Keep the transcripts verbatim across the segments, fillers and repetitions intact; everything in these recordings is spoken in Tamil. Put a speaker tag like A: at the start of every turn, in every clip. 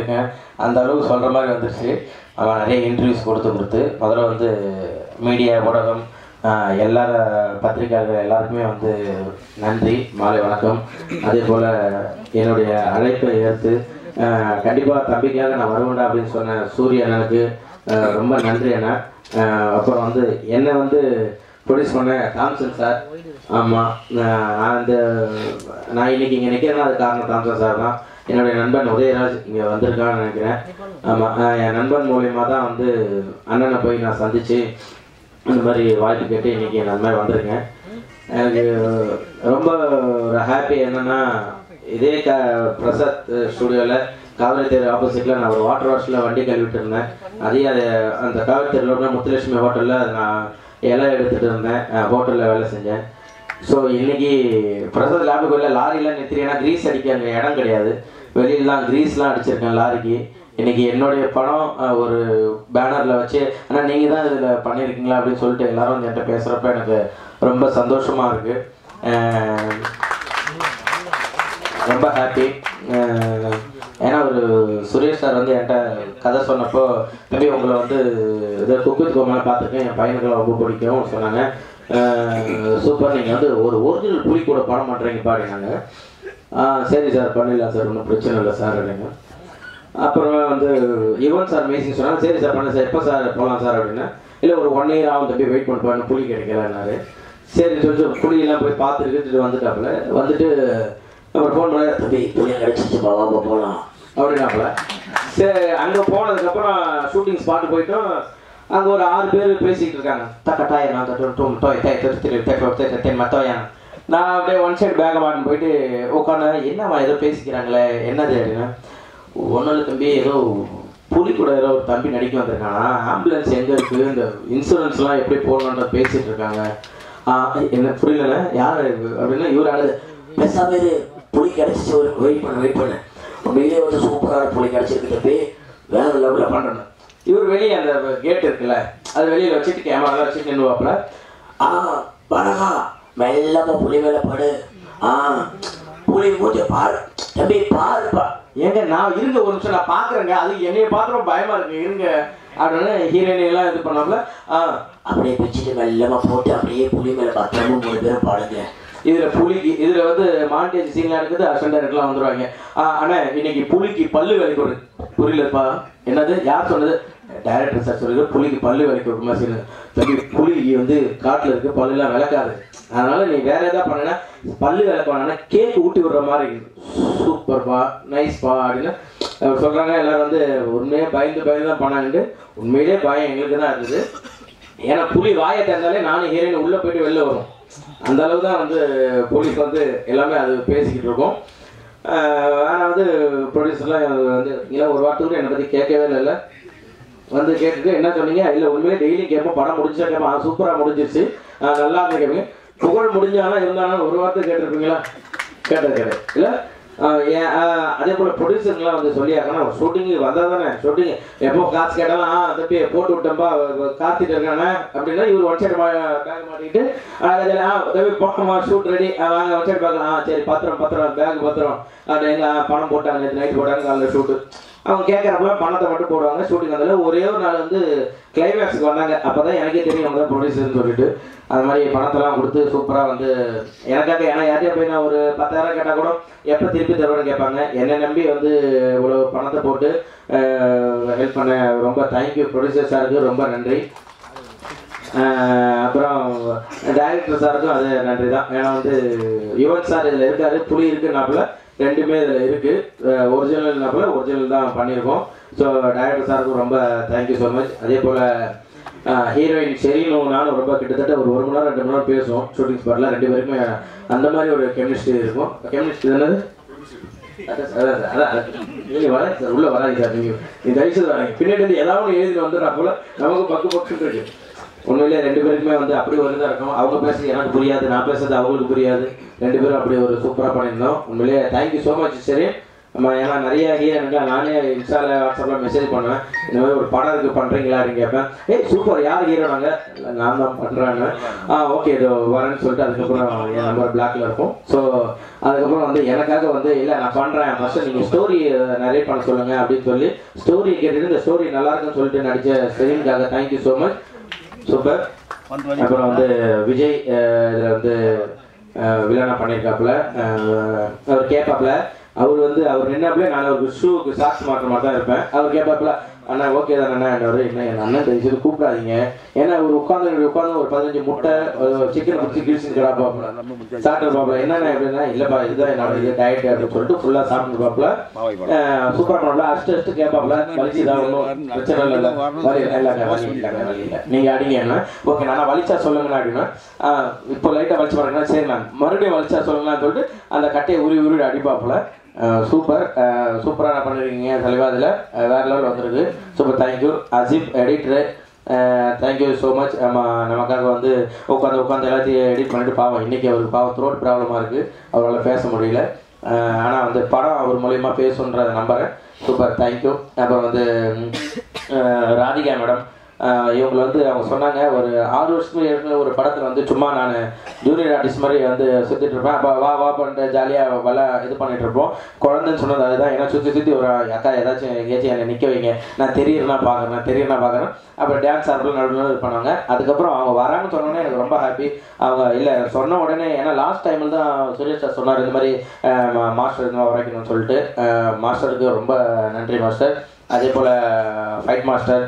A: இருக்கேன் அந்த அளவுக்கு சொல்கிற மாதிரி வந்துருச்சு. அவன் நிறைய இன்டர்வியூஸ் கொடுத்து கொடுத்து முதல்ல வந்து மீடியா ஊடகம் எல்லா பத்திரிகையாளர்கள் எல்லாருக்குமே வந்து நன்றி, மாலை வணக்கம். அதே போல் என்னுடைய அழைப்பை ஏற்று கண்டிப்பாக தம்பிக்காக நான் வருவேன்டா அப்படின்னு சொன்ன சூரிய அண்ணனுக்கு ரொம்ப நன்றி அண்ணா. அப்புறம் வந்து என்னை வந்து ப்ரொடியூஸ் பண்ண தாம்சன் சார். ஆமாம், நான் இந்த நான் இன்றைக்கி இங்கே நிற்கிறேன்னா அது காரணம் தாம்சன் சார் தான். என்னுடைய நண்பன் உதயராஜ் இங்கே வந்திருக்கான்னு நினைக்கிறேன். ஆமாம், என் நண்பன் மூலியமாக தான் வந்து அண்ணனை போய் நான் சந்தித்து இந்த மாதிரி வாய்ப்பு கேட்டு இன்றைக்கி நான் அந்த மாதிரி வந்திருக்கேன். எனக்கு ரொம்ப ஒரு ஹாப்பி என்னென்னா, இதே க பிரசாத் ஸ்டுடியோவில் காவிரி தேர் ஆப்போசிட்டில் நான் ஒரு வாட்டர் வாஷில் வண்டி கழுவிட்டு இருந்தேன். அதே அது அந்த காவிரி தேரில் முத்துலட்சுமி ஹோட்டலில் அது நான் இலை எடுத்துகிட்டு இருந்தேன், ஹோட்டலில் வேலை செஞ்சேன். ஸோ இன்றைக்கி பிரசாத் லேபுக்குள்ள லாரிலாம் நிறுத்தி, ஏன்னா க்ரீஸ் அடிக்க அங்கே இடம் கிடையாது, வெளியிலலாம் க்ரீஸ்லாம் அடிச்சிருக்கேன் லாரிக்கு. இன்றைக்கி என்னுடைய படம் ஒரு பேனரில் வச்சு ஆனால் நீங்கள் தான் இதில் பண்ணியிருக்கீங்களா அப்படின்னு சொல்லிட்டு எல்லோரும் வந்து என்கிட்ட பேசுகிறப்ப எனக்கு ரொம்ப சந்தோஷமாக இருக்குது, ரொம்ப ஹாப்பி. ஏன்னா ஒரு சுரேஷ் சார் வந்து என்கிட்ட கதை சொன்னப்போ, தம்பி உங்களை வந்து இதை குக் வித் கோமாளி பார்த்துருக்கேன், என் பையனுக்கு ரொம்ப பிடிக்கும் சொன்னாங்க. சூப்பர், நீங்கள் வந்து ஒரு ஒரிஜினல் புலி கூட படம் பண்ணுறீங்க பாடினாங்க. ஆ சரி சார் பண்ணிடலாம் சார், ஒன்றும் பிரச்சனை இல்லை சார் அப்படிங்க. அப்புறம் வந்து யுவன் சார் மேசிங் சொன்னாங்க, சரி சார் பண்ண சார், எப்போ சார் போகலாம் சார் அப்படின்னா, இல்லை ஒரு ஒன் இயர் ஆகும் தம்பி வெயிட் பண்ணி பாருங்க புலி கிடைக்கலன்னாரு. சரி சொல்லி புலியெல்லாம் போய் பார்த்துட்டு வந்துட்டாப்புல. வந்துட்டு அப்புறம் ஃபோன் பண்ண, தம்பி புளியை கிடச்சிச்சு பாபா போகலாம் அப்படின்னாப்புல. சரி, அங்கே போனதுக்கப்புறம் ஷூட்டிங் ஸ்பாட்டு போயிட்டோம். அங்கே ஒரு ஆறு பேர் பேசிக்கிட்டு இருக்காங்க. தக்கட்டாய நான் தட்டும் டோய் தே தென் மத்தோயான். நான் அப்படியே ஒன் சைடு பேக்கை மாட்டின்னு போயிட்டு உட்காந்து, என்னம்மா ஏதோ பேசிக்கிறாங்களே என்னது அப்படின்னா, ஒன்றும் இல்லை தம்பி, ஏதோ புலி கூட ஏதோ ஒரு தம்பி நடிக்க வந்திருக்கானா, ஆம்புலன்ஸ் எங்கே இருக்குது, இந்த இன்சூரன்ஸ்லாம் எப்படி போடணுன்ற பேசிகிட்டு இருக்காங்க. என்ன புரியலண்ணே யார் அப்படின்னா, இவர் ஆகுது பெருசாக புலி கிடச்சிச்சு, ஒரு வெயிட் பண்ண வெயிட் பண்ண உண்மையிலே வந்து சூப்பரான புலி கிடச்சிருக்கு தம்பி, வேற லெவலில் பண்ணணும். இவர் வெளியே அந்த கேட் இருக்குல்ல, அது வெளியில் வச்சுட்டு கேமராலாம் வச்சுட்டு நின்றுவாப்புல. ஆ வணக்கா மெல்லமா புலி மேலே படு, ஆ புலி மூஞ்ச பாரு தம்பி பாருப்பா. ஏங்க நான் இருங்க ஒரு நிமிஷம் நான் பார்க்குறேங்க, அது என்னைய பார்க்குறோம் பயமாக இருக்கு இருங்க அப்படின்னு ஹீரோயினி எல்லாம் இது பண்ணாப்புல. ஆ அப்படியே பிச்சுட்டு மெல்லமா போட்டு அப்படியே புலி மேலே பத்திரமா மூணு பேரும் பாடுங்க. இதில் புலிக்கு இதில் வந்து மாண்டேஜ் சீன்லாம் இருக்குது, அசன் டைரக்டர்லாம் வந்துடுவாங்க. ஆனால் இன்னைக்கு புலிக்கு பல்லு வேலை கொடு, புரியலப்பா என்னது யார் சொன்னது, டைரக்டர் சார் சொல்லுது புலிக்கு பல்லு வேலை கொடுக்குமா சரி தம்பி, புலி வந்து காட்டில் இருக்குது பல்லுலாம் விளக்காது, அதனால நீ வேற ஏதாவது பண்ணனா பல்லு வேலை பண்ணனா கேக் ஊட்டி விடுற மாதிரி இருக்குது, சூப்பர்ப்பா நைஸ்ப்பா அப்படின்னு சொல்கிறாங்க. எல்லோரும் வந்து உண்மையாக பயந்து பயந்து தான் பண்ணாங்கன்ட்டு, உண்மையிலே பயம் எங்களுக்கு தான் இருக்குது. ஏன்னா புலி வாயை திறந்தாலே நானும் ஹீரோயின் உள்ளே போயிட்டு வெளில வரும், அந்த அளவு தான் வந்து போலீஸ் வந்து எல்லாமே அது பேசிக்கிட்டு இருக்கோம். ஆனால் வந்து ப்ரொடியூசர்லாம் வந்து இல்லை ஒரு வாரத்துக்கு என்னை பற்றி கேட்கவே இல்லை, வந்து கேட்டுட்டு என்ன சொன்னீங்க, இல்லை உண்மையிலே டெய்லி கேட்போம், படம் முடிஞ்சா கேட்போம், சூப்பராக முடிஞ்சிருச்சு நல்லா இருந்து கேட்பீங்க, புகழ் முடிஞ்சாலும் இருந்தாலும் ஒரு வாரத்துக்கு கேட்டிருப்பீங்களா, கேட்டது கிடையாது இல்லை. அதே போல் ப்ரொடியூசர்லாம் வந்து சொல்லியாங்கன்னா ஷூட்டிங்கு வந்தால் தானே ஷூட்டிங் எப்போ காசு கேட்டாலும் ஆ தம்பி போட்டு விட்டோம்பா காத்திட்டு இருக்கானே அப்படின்னா, இவர் ஒன் சைடு பேக் மாட்டிக்கிட்டு ஆ தம்பி போட்டோமா ஷூட் ரெடி வாங்க ஒன் சைடு பேக், ஆ சரி பத்திரம் பத்திரம் பேக் பத்திரம் அப்படி எங்கள் பணம் போட்டாங்க நேற்று நைட்டு போட்டாங்க காலையில் ஷூட்டு, அவங்க கேட்குறப்பெல்லாம் பணத்தை மட்டும் போடுவாங்க. ஷூட்டிங் வந்தாலும் ஒரே ஒரு நாள் வந்து கிளைமேக்ஸுக்கு வந்தாங்க, அப்போ தான் எனக்கே தெரியும் அவங்க தான் ப்ரொடியூசர்னு சொல்லிட்டு அது மாதிரி பணத்தெல்லாம் கொடுத்து சூப்பராக வந்து எனக்காக, ஏன்னா யாரையா போய் நான் ஒரு பத்தாயிரம் கேட்டால் கூட எப்போ திருப்பி தருவேன்னு கேட்பாங்க, என்னை நம்பி வந்து இவ்வளோ பணத்தை போட்டு ஹெல்ப் பண்ண ரொம்ப தேங்க்யூ ப்ரொடியூசர் சாருக்கு ரொம்ப நன்றி. அப்புறம் டைரக்டர் சாருக்கும் அது நன்றி தான், ஏன்னா வந்து யுவன் சார் இதில் இருக்காரு, புலி இருக்குன்னாப்புல ரெண்டுமே இதில் இருக்குது, ஒரிஜினல்னாப்புல ஒரிஜினல் தான் பண்ணியிருக்கோம். ஸோ டைரக்டர் சாருக்கும் ரொம்ப தேங்க்யூ ஸோ மச். அதே போல் ஹீரோயின் ஷெரீனும் நானும் ரொம்ப கிட்டத்தட்ட ஒரு ஒரு மணி நேரம் ரெண்டு மணி நேரம் பேசுவோம் ஷூட்டிங் ஸ்பாட்டில், ரெண்டு பேருக்குமே அந்த மாதிரி ஒரு கெமிஸ்ட்ரி இருக்கும். கெமிஸ்ட்ரி தானது அதான் அதான் நீங்கள் வராங்க சார், உள்ளே வராங்க சார், நீங்கள் நீங்கள் தயவுசெய்து வராங்க, பின்னாடி வந்து ஏதாவது ஒன்று எழுதிட்டு வந்துடுறா போல் நமக்கு பக்கு பக்குன்னு இருக்கு. உண்மையிலே ரெண்டு பேருக்குமே வந்து அப்படி ஒரு இதாக இருக்கும், அவங்க பேசுறது எனக்கு புரியாது, நான் பேசுறது அவங்களுக்கு புரியாது, ரெண்டு பேரும் அப்படி ஒரு சூப்பராக பண்ணியிருந்தோம். உண்மையிலே தேங்க்யூ ஸோ மச் சரி. நம்ம ஏன்னா நிறைய ஹீரோனுக்கு நானே இன்ஸ்டாவில் வாட்ஸ்அப்பில் மெசேஜ் பண்ணுவேன், இந்த மாதிரி ஒரு படம் இருக்குது பண்ணுறீங்களா அப்படின்னு கேட்பேன். ஏய் சூப்பர், யார் ஹீரோனாங்க? நான் தான் பண்ணுறாங்க. ஆ ஓகே இதோ வரேன்னு சொல்லிட்டு அதுக்கப்புறம் என் நம்பர் பிளாக்ல இருக்கும். ஸோ அதுக்கப்புறம் வந்து எனக்காக வந்து இல்லை நான் பண்ணுறேன், ஃபஸ்ட்டு நீங்கள் ஸ்டோரி நிறைய பண்ண சொல்லுங்கள் அப்படின்னு சொல்லி ஸ்டோரி கேட்டுட்டு இந்த ஸ்டோரி நல்லா இருக்குன்னு சொல்லிட்டு நடித்த ஸ்டெலினுக்காக தேங்க்யூ ஸோ மச். சூப்பர். அப்புறம் வந்து விஜய் இதில் வந்து வில்லனா பண்ணியிருக்காப்புல, அவர் கேட்பாப்புல, அவர் வந்து அவர் நின்னாப்புல நான் ஒரு ஷூக்கு சாக்ஸ் மாற்ற மாதிரி தான் இருப்பேன். அவர் கேட்பாப்புல அண்ணா ஓகே தானே அண்ணா என்ன என்ன என் அண்ணன் தெரிஞ்சது கூப்பிடாதீங்க, ஏன்னா அவர் உட்காந்து உட்காந்து ஒரு பதினஞ்சு முட்டை சிக்கன் பிடிச்சி கிழிச்சு கிடாப்பாப்புல சாப்பிட்டு பாப்புல என்னென்ன எப்படின்னா இல்லைப்பா இதுதான் என்னோட இது டயட் அப்படின்னு சொல்லிட்டு ஃபுல்லாக சாப்பிட்டு பாப்புல சூப்பராக பண்ணல அஷ்டு அஷ்டு கேட்பாப்புல வலிச்சுதான் ஒன்றும் பிரச்சனை இல்லை வலி இல்லைங்க வலி இல்லைங்க வலி இல்லை நீங்கள் அடிங்க என்ன ஓகே நான் வலிச்சா சொல்லுங்கண்ணா அப்படின்னா இப்போ லைட்டாக வலிச்சு பாருங்கன்னா சரி நான் மறுபடியும் வலிச்சா சொல்லுங்கன்னு சொல்லிட்டு அந்த கட்டையை உருவி உருவி அடிப்பாப்புல. சூப்பர் சூப்பராக பண்ணிருக்கீங்க தலைவா, அதில் வேறு லெவல் வந்திருக்கு. Super thank you. Ajib editor thank you so much. நம்ம நமக்காக வந்து உட்காந்து உட்காந்து எல்லாத்தையும் எடிட் பண்ணிட்டு பாவம் இன்றைக்கி அவருக்கு பாவம் த்ரோட் ப்ராப்ளமாக இருக்குது, அவரால் பேச முடியல. ஆனால் வந்து படம் அவர் மூலயமா பேசுன்றதை நம்புகிறேன். Super thank you. அப்புறம் வந்து ராதிகா மேடம் இவங்களை வந்து அவங்க சொன்னாங்க ஒரு ஆறு வருஷத்துக்கு ஏற்கனவே ஒரு படத்தில் வந்து சும்மா நான் ஜூனியர் ஆர்டிஸ்ட் மாதிரி வந்து சுற்றிட்டு இருப்பேன், அப்போ வா வா பண்ணிட்டு ஜாலியாக வல இது பண்ணிட்டு இருப்போம். குழந்தைன்னு சொன்னது அதுதான், ஏன்னா சுற்றி சுற்றி ஒரு அக்கா ஏதாச்சும் எங்கேயாச்சும் என்னை நிற்க வைங்க, நான் தெரியுறேன்னா பார்க்குறேன் நான் தெரியுறேன்னா பார்க்குறேன் அப்புறம் டான்ஸ் ஆடுறது நடுவில் இது பண்ணாங்க. அதுக்கப்புறம் அவங்க வராங்கன்னு சொன்னோன்னே எனக்கு ரொம்ப ஹாப்பி. அவங்க இல்லை சொன்ன உடனே, ஏன்னா லாஸ்ட் டைமில் தான் சுரேஷ் சார் சொன்னார் இந்த மாதிரி மாஸ்டர் இந்த மாதிரி உரைக்கணும்னு சொல்லிட்டு, மாஸ்டருக்கு ரொம்ப நன்றி மாஸ்டர். அதே போல் ஃபைட் மாஸ்டர்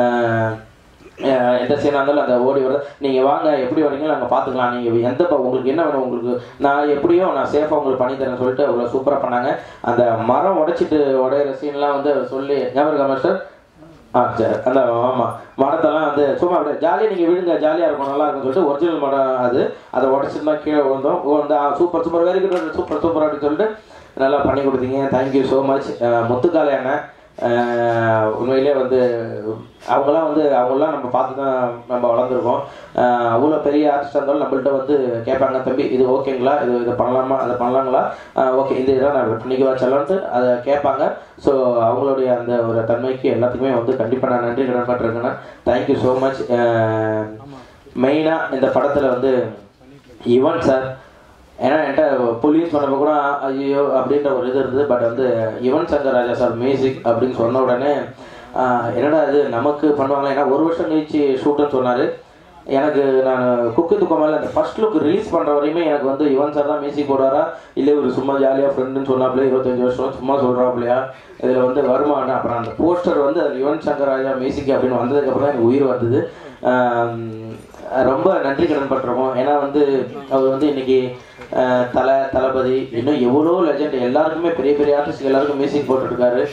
A: எந்த சீனாக இருந்தாலும் அந்த ஓடி வர நீங்கள் வாங்க எப்படி வரீங்களோ நாங்கள் பார்த்துக்கலாம், நீங்கள் எந்த உங்களுக்கு என்ன வேணும் உங்களுக்கு நான் எப்படியோ நான் சேஃபாக உங்களுக்கு பண்ணித்தரேன்னு சொல்லிட்டு அவ்வளோ சூப்பராக பண்ணாங்க. அந்த மரம் உடைச்சிட்டு உடையிற சீன்லாம் வந்து சொல்லி ஞாபகம் மாஸ்டர் ஆ சரி அந்த ஆமாம் மரத்தெல்லாம் வந்து சும்மா அப்படியே ஜாலியாக நீங்கள் விழுங்க ஜாலியாக இருக்கும் நல்லா இருக்கும்னு சொல்லிட்டு ஒரிஜினல் மரம் அது அதை உடச்சிட்டு தான் கீழே விழுந்தோம் வந்து super super very good super super அப்படின்னு சொல்லிட்டு நல்லா பண்ணி கொடுத்தீங்க. Thank you so much. முத்துக்காலை அண்ணன் உண்மையிலே வந்து அவங்களாம் வந்து அவங்களாம் நம்ம பார்த்து தான் நம்ம வளர்ந்துருக்கோம். அவ்வளோ பெரிய ஆர்டிஸ்டாக இருந்தாலும் நம்மள்ட்ட வந்து கேட்பாங்க தம்பி இது ஓகேங்களா இது இதை பண்ணலாமா அதை பண்ணலாங்களா ஓகே இந்த இதெல்லாம் நான் பண்ணிக்க வச்சலான்ட்டு அதை கேட்பாங்க. ஸோ அவங்களுடைய அந்த ஒரு தன்மைக்கு எல்லாத்துக்குமே வந்து கண்டிப்பாக நான் நன்றி கடன் பட்டிருக்கேன்னா தேங்க்யூ ஸோ மச். மெயினாக இந்த படத்தில் வந்து யுவன் சார், ஏன்னா என்கிட்ட போலீஸ் பண்ணப்போ கூட ஐயோ அப்படின்ற ஒரு இது இருந்தது, பட் வந்து யுவன் சங்கர் ராஜா சார் மியூசிக் அப்படின்னு சொன்ன உடனே என்னடா இது நமக்கு பண்ணுவாங்களா, ஏன்னா ஒரு வருஷம் கழிச்சு ஷூட்டுன்னு சொன்னார். எனக்கு நான் குக்கு துக்கமால அந்த ஃபர்ஸ்ட் லுக் ரிலீஸ் பண்ணுற வரையுமே எனக்கு வந்து யுவன் சார் தான் மியூசிக் போடுவாரா இல்லை ஒரு சும்மா ஜாலியாக ஃப்ரெண்டுன்னு சொன்னாப்லையா இருபத்தஞ்சி வருஷம் சும்மா சொல்கிறாப்லையா இதில் வந்து வருமானம். அப்புறம் அந்த போஸ்டர் வந்து அது யுவன் சங்கர் ராஜா மியூசிக் அப்படின்னு வந்ததுக்கப்புறம் தான் எனக்கு உயிர் வந்தது. ரொம்ப நன்றி கடன் பட்டிருக்கோம். ஏன்னா வந்து அவர் வந்து இன்னைக்கு தலை தளபதி இன்னும் எவ்வளோ லெஜண்ட் எல்லாருக்குமே பெரிய பெரிய ஆர்டிஸ்ட் எல்லாருக்கும் மியூசிக் போட்டுருக்காரு.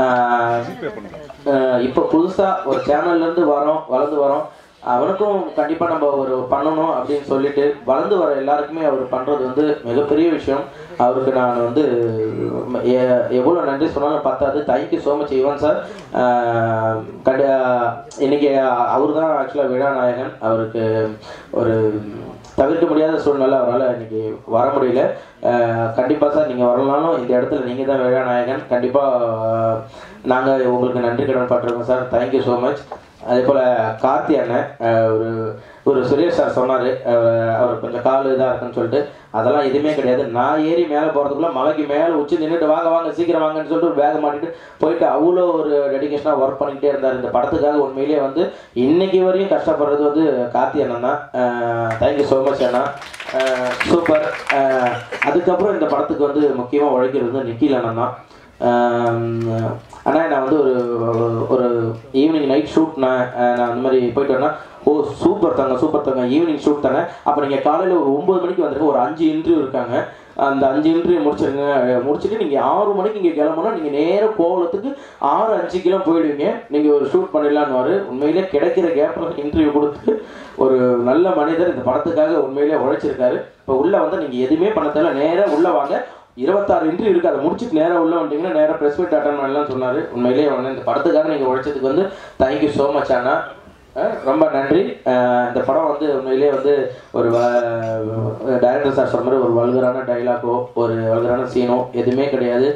A: இப்போ புதுசாக ஒரு சேனல்லேருந்து வரோம் வளர்ந்து வரோம் அவனுக்கும் கண்டிப்பாக நம்ம ஒரு பண்ணணும் அப்படின்னு சொல்லிட்டு வளர்ந்து வர எல்லாருக்குமே அவர் பண்ணுறது வந்து மிகப்பெரிய விஷயம். அவருக்கு நான் வந்து எவ்வளோ நன்றி சொன்னாலும் பத்தாது. Thank you so much Yuvan sir. கண்டி இன்னைக்கு அவர் தான் ஆக்சுவலாக விழாநாயகன். அவருக்கு ஒரு தவிர்க்க முடியாத சூழ்நிலை அவரால் இன்னைக்கு வர முடியல. கண்டிப்பாக சார் நீங்கள் வரலாலும் இந்த இடத்துல நீங்கள் தான் விழாநாயகன். கண்டிப்பாக நாங்கள் உங்களுக்கு நன்றி கடன் பட்டிருக்கோம் சார். Thank you so much. அதே போல் கார்த்தி அண்ணன் ஒரு ஒரு சுரேஷ் சார் சொன்னார் அவர் கொஞ்சம் கால் இதாக இருக்குன்னு சொல்லிட்டு, அதெல்லாம் எதுவுமே கிடையாது. நான் ஏறி மேலே போகிறதுக்குள்ள மலைக்கு மேலே உச்சி நின்றுட்டு வாங்க வாங்க சீக்கிரம் வாங்கன்னு சொல்லிட்டு ஒரு பேகை மாட்டிட்டு போயிட்டு அவ்வளோ ஒரு டெடிகேஷனாக ஒர்க் பண்ணிக்கிட்டே இருந்தார் இந்த படத்துக்காக. உண்மையிலேயே வந்து இன்னைக்கு வரையும் கஷ்டப்படுறது வந்து கார்த்தி அண்ணன் தான். தேங்க்யூ ஸோ மச் அண்ணா. சூப்பர். அதுக்கப்புறம் இந்த படத்துக்கு வந்து முக்கியமாக உழைக்கிறது வந்து நிக்கில் அண்ணன் தான். ஆனால் நான் வந்து ஒரு ஒரு ஈவினிங் நைட் ஷூட் நான் நான் அந்த மாதிரி போயிட்டு வரேன்னா ஓ சூப்பர் தாங்க சூப்பர் தாங்க ஈவினிங் ஷூட் தானே அப்போ நீங்கள் காலையில் ஒரு ஒம்பது மணிக்கு வந்துருங்க, ஒரு அஞ்சு இன்டர்வியூ இருக்காங்க, அந்த அஞ்சு இன்டர்வியூ முடிச்சிருங்க. முடிச்சுட்டு நீங்கள் ஆறு மணிக்கு இங்கே கிளம்புனா நீங்கள் நேராக கோவலத்துக்கு ஆறு அஞ்சு கிலோ போயிடுவீங்க, நீங்கள் ஒரு ஷூட் பண்ணிடலான்னு. உண்மையிலே கிடைக்கிற கேப்பில் இன்டர்வியூ கொடுத்து ஒரு நல்ல மனிதர் இந்த படத்துக்காக உண்மையிலே உழைச்சிருக்காரு. இப்போ உள்ளே வந்து நீங்கள் எதுவுமே பண்ண தேவை, நேராக உள்ளே வாங்க, இருபத்தாறு இன்டர்வியூ இருக்குது, அதை முடிச்சுட்டு நேராக உள்ள வந்தீங்கன்னா நேராக ப்ரெஸ் மீட் அட்டன் பண்ணலாம்னு சொன்னார். உண்மையிலேயே வந்து இந்த படத்துக்காக நீங்கள் உழைச்சதுக்கு வந்து தேங்க்யூ ஸோ மச் அண்ணா. ரொம்ப நன்றி. இந்த படம் வந்து உண்மையிலே வந்து ஒரு டைரக்டர் சார் சொன்ன மாதிரி ஒரு வல்கரான டைலாக்கோ ஒரு வல்கரான சீனோ எதுவுமே கிடையாது.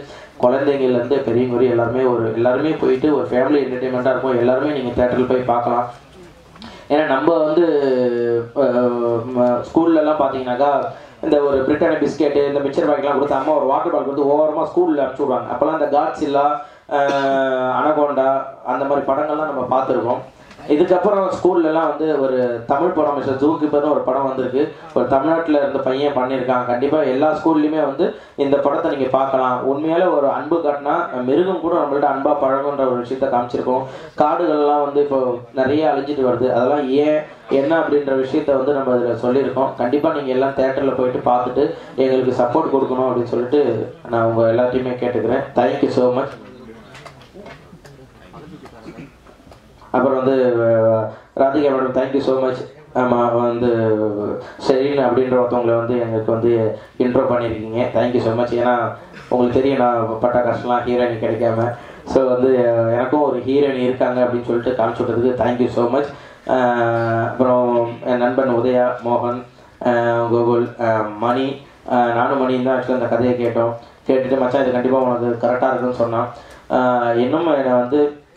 A: குழந்தைங்கள்லேருந்து பெரியவங்க வரை எல்லாருமே ஒரு எல்லாருமே போயிட்டு ஒரு ஃபேமிலி என்டர்டெயின்மெண்ட்டாக இருக்கும். எல்லாருமே நீங்கள் தேட்டரில் போய் பார்க்கலாம். ஏன்னா நம்ம வந்து ஸ்கூல்லலாம் பார்த்தீங்கன்னாக்கா இந்த ஒரு பிரிட்டானியா பிஸ்கெட்டு இந்த மிக்சர் பாக்கெட்லாம் கொடுத்து அம்மா ஒரு வாட்டர் பால் கொடுத்து ஓவரமாக ஸ்கூலில் அனுப்பிச்சி விடுவாங்க. அப்போல்லாம் இந்த காட்ஸில்லா, அனகோண்டா அந்த மாதிரி படங்கள்லாம் நம்ம பார்த்துருக்கோம். இதுக்கப்புறம் ஸ்கூல்லலாம் வந்து ஒரு தமிழ் படம் மிஸ்டர் ஜூ கீப்பர்னு ஒரு படம் வந்திருக்கு. ஒரு தமிழ்நாட்டில் இருந்த பையன் பண்ணியிருக்காங்க. கண்டிப்பாக எல்லா ஸ்கூல்லையுமே வந்து இந்த படத்தை நீங்கள் பார்க்கலாம். உண்மையாலே ஒரு அன்பு காட்டினா மிருகம் கூட நம்மள்ட்ட அன்பாக பழகுன்ற ஒரு விஷயத்த காமிச்சிருக்கோம். காடுகள்லாம் வந்து இப்போ நிறைய அழிஞ்சிட்டு வருது. அதெல்லாம் ஏன் என்ன அப்படின்ற விஷயத்த வந்து நம்ம இதில் சொல்லியிருக்கோம். கண்டிப்பாக நீங்கள் எல்லாம் தேட்டரில் போயிட்டு பார்த்துட்டு எங்களுக்கு சப்போர்ட் கொடுக்கணும் அப்படின்னு சொல்லிட்டு நான் உங்கள் எல்லாத்தையுமே கேட்டுக்கிறேன். Thank you so much. அப்புறம் வந்து Radhika madam thank you so much. ஆமாம் வந்து ஷெரீன் அப்படின்ற ஒருத்தவங்களை வந்து எங்களுக்கு வந்து இன்ட்ரோ பண்ணியிருக்கீங்க. Thank you so much. ஏன்னா உங்களுக்கு தெரியும் நான் பட்ட கஷ்டம்லாம் ஹீரோயினி கிடைக்காம. ஸோ வந்து எனக்கும் ஒரு ஹீரோயினி இருக்காங்க அப்படின்னு சொல்லிட்டு காமிச்சு விட்டதுக்கு தேங்க்யூ ஸோ மச். அப்புறம் என் நண்பன் உதயா, மோகன், கோகுல், மணி, நானும் மணியும் தான் ஆக்சுவலாக அந்த கதையை கேட்டோம். கேட்டுட்டு மச்சான் இது கண்டிப்பாக உனக்கு கரெக்டாக இருக்குன்னு சொன்னான். இன்னும் என்னை வந்து